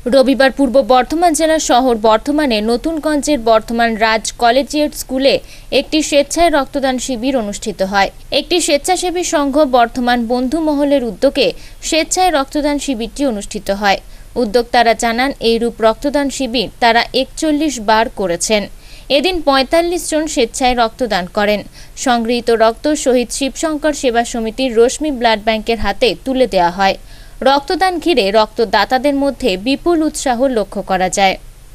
রবিবার পূর্ব বর্ধমান জেলা শহর বর্ধমানে নতুনগঞ্জের বর্ধমান রাজ কলেজিয়েট স্কুলে একটি স্বেচ্ছায় রক্তদান শিবির অনুষ্ঠিত হয়। একটি স্বেচ্ছাসেবী সংঘ বর্ধমান বন্ধু মহলের উদ্যোগে স্বেচ্ছায় রক্তদান শিবিরটি অনুষ্ঠিত হয়। উদ্যোক্তারা জানান এইরূপ রক্তদান শিবির তারা 41 বার করেছেন। এদিন 45 জন স্বেচ্ছায় রক্তদান করেন। সংগৃহীত রক্ত শহীদ শিবশঙ্কর সেবা সমিতির রশ্মি ব্লাড ব্যাংকের হাতে তুলে দেওয়া হয়। রক্তদান ঘিরে রক্তদাতাদের মধ্যে বিপুল উৎসাহ লক্ষ্য করা যায়।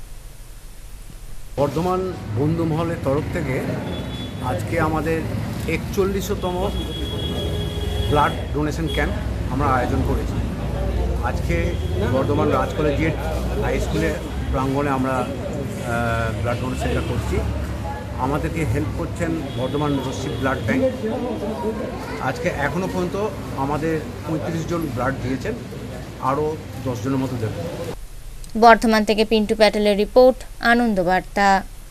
বর্ধমান বন্ধু মহলের তরফ থেকে আজকে আমাদের 41তম ব্লাড ডোনেশন ক্যাম্প আমরা আয়োজন করেছি। আজকে বর্ধমান রাজ কলেজিয়েট হাই স্কুলের প্রাঙ্গণে আমরা ব্লাড ডোনেশনটা করছি। আমাদেরকে হেল্প করছেন বর্ধমান রশ্মি ব্লাড ব্যাংক। আজকে এখনও পর্যন্ত আমাদের 35 জন ব্লাড দিয়েছেন, আরও 10 জনের মতো দেবেন। বর্ধমান থেকে পিন্টু প্যাটেলের রিপোর্ট, আনন্দ বার্তা।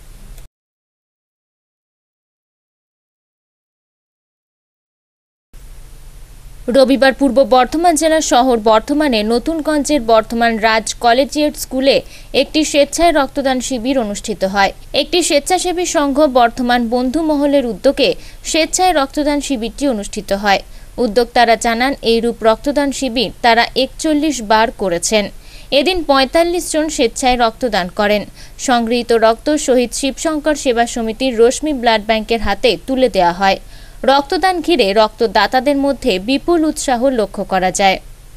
রবিবার পূর্ব বর্ধমান জেলা শহর বর্ধমানে নতুনগঞ্জের বর্ধমান রাজ কলেজিয়েট স্কুলে একটি স্বেচ্ছায় রক্তদান শিবির অনুষ্ঠিত হয়। একটি স্বেচ্ছাসেবী সংঘ বর্ধমান বন্ধু মহলের উদ্যোগে স্বেচ্ছায় রক্তদান শিবিরটি অনুষ্ঠিত হয়। উদ্যোক্তারা জানান এইরূপ রক্তদান শিবির তারা 41 বার করেছেন। এদিন 45 জন স্বেচ্ছায় রক্তদান করেন। সংগৃহীত রক্ত শহীদ শিবশঙ্কর সেবা সমিতির রশ্মি ব্লাড ব্যাংকের হাতে তুলে দেওয়া হয়। রক্তদান ঘিরে রক্তদাতাদের মধ্যে বিপুল উৎসাহ লক্ষ্য করা যায়।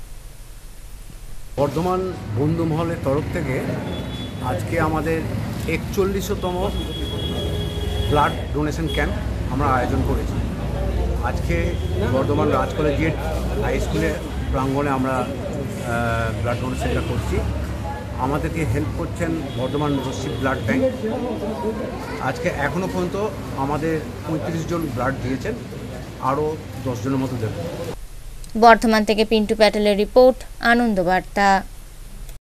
বর্ধমান বন্ধু মহলের তরফ থেকে আজকে আমাদের 41তম ব্লাড ডোনেশন ক্যাম্প আমরা আয়োজন করেছি। আজকে বর্ধমান রাজ কলেজিয়েট হাই স্কুলের প্রাঙ্গণে আমরা ব্লাড ডোনেশনটা করছি। আমাদেরকে হেল্প করছেন বর্ধমান রশ্মি ব্লাড ব্যাংক। আজকে এখনও পর্যন্ত আমাদের 35 জন ব্লাড দিয়েছেন, আরও 10 জনের মতো দেবেন। বর্ধমান থেকে পিন্টু প্যাটেলের রিপোর্ট, আনন্দ বার্তা।